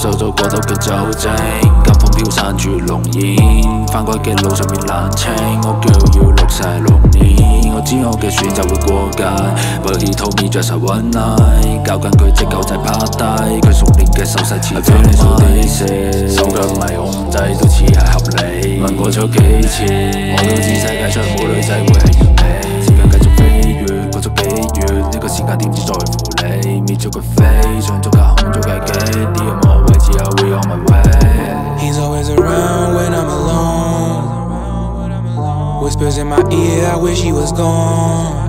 收咗過多嘅酒精，間房飄散住濃煙，翻歸嘅路上面冷清，我叫要六世龍年，我知我嘅選擇會過界 ，But he told me just a one night， 教緊佢隻狗仔趴低，佢熟練嘅手勢似真愛，手腳唔係控制都似係合理，問過咗幾次，我都知世界上冇女仔會係完美，時間繼續飛越，過咗幾月，呢個時間點只在乎你，搣咗佢飛，上咗架空咗架機，呢個我位置I will on my way。 He's always around when I'm alone. Whispers in my ear, I wish he was gone.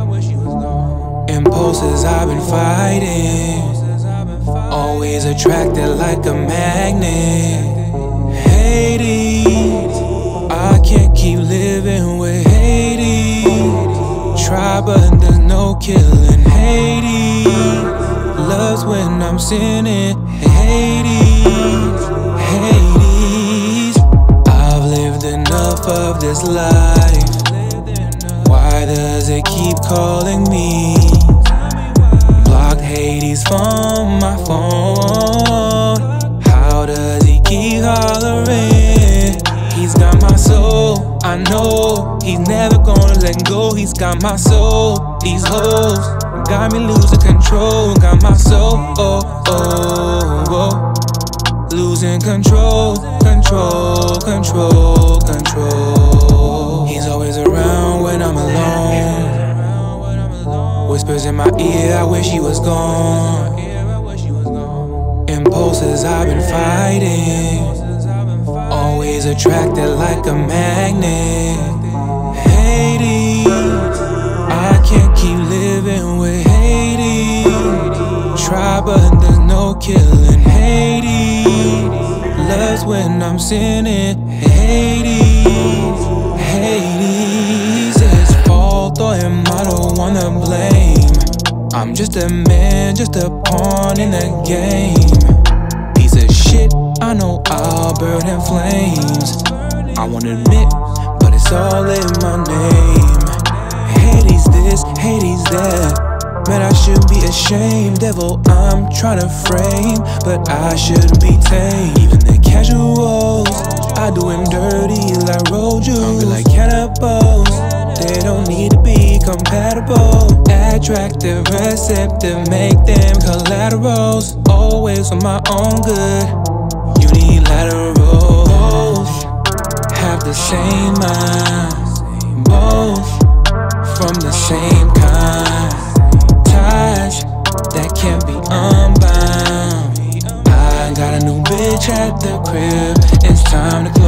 Impulses I've been fighting, always attracted like a magnet. Hades, I can't keep living with Hades. Try but there's no killing Hades. Loves when I'm sinning. Hades, Hades. I've lived enough of this life. Why does it keep calling me? Blocked Hades from my phone. How does he keep hollering? He's got my soul, I know. He's never gonna let go. He's got my soul. These hoes got me losing control. Got my soul, losing control, control, control, control. He's always around when I'm alone. Whispers in my ear, I wish he was gone. Impulses I've been fighting, always attracted like a magnet. Hades, I can't keep living with Hades. Try but there's no killing Hades. Loves when I'm sinning. Hades, Hades. It's fault or am I the one to blame? I'm just a man, just a pawn in the game. Piece of shit, I know I'll burn in flames. I won't admit, but it's all in my name. Hades this, Hades that. Man, I should be ashamed. Devil, I'm trying to frame, but I shouldn't be tame. Even the casuals, I do him dirty like road juice. Hungry like cannibals, they don't need to be compatible. Attractive, receptive, make them collaterals. Always on my own good, unilaterals. Have the same mind, both from the same kind. Ties that can't be unbound. I got a new bitch at the crib, it's time to